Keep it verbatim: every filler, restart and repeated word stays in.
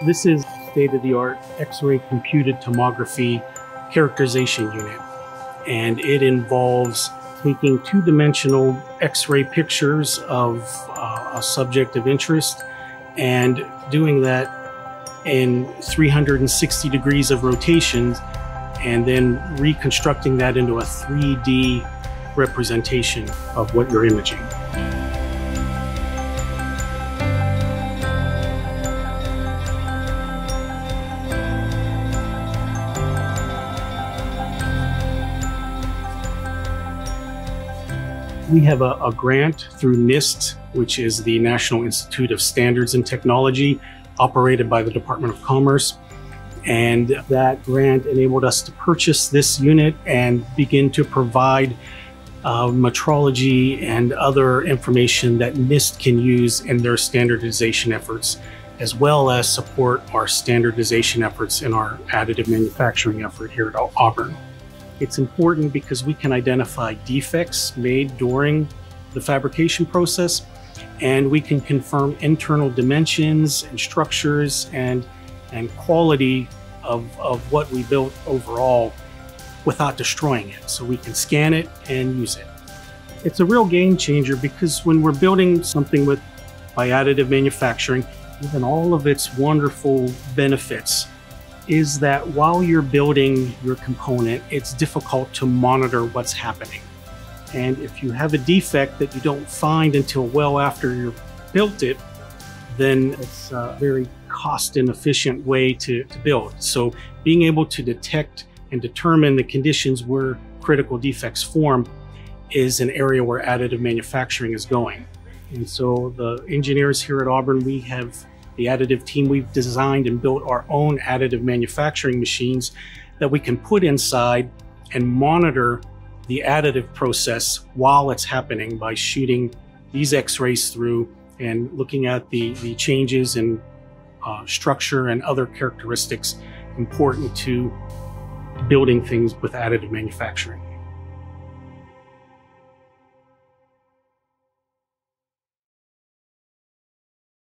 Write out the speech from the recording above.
This is state-of-the-art X-ray computed tomography characterization unit, and it involves taking two-dimensional X-ray pictures of uh, a subject of interest and doing that in three hundred sixty degrees of rotations, and then reconstructing that into a three D representation of what you're imaging. We have a, a grant through NIST, which is the National Institute of Standards and Technology, operated by the Department of Commerce. And that grant enabled us to purchase this unit and begin to provide uh, metrology and other information that NIST can use in their standardization efforts, as well as support our standardization efforts in our additive manufacturing effort here at Auburn. It's important because we can identify defects made during the fabrication process, and we can confirm internal dimensions and structures and, and quality of, of what we built overall without destroying it. So we can scan it and use it. It's a real game changer because when we're building something with by additive manufacturing, even all of its wonderful benefits, is that while you're building your component, it's difficult to monitor what's happening. And if you have a defect that you don't find until well after you've built it, then it's a very cost inefficient way to, to build. So being able to detect and determine the conditions where critical defects form is an area where additive manufacturing is going. And so the engineers here at Auburn, we have the additive team, we've designed and built our own additive manufacturing machines that we can put inside and monitor the additive process while it's happening by shooting these X-rays through and looking at the, the changes in uh, structure and other characteristics important to building things with additive manufacturing.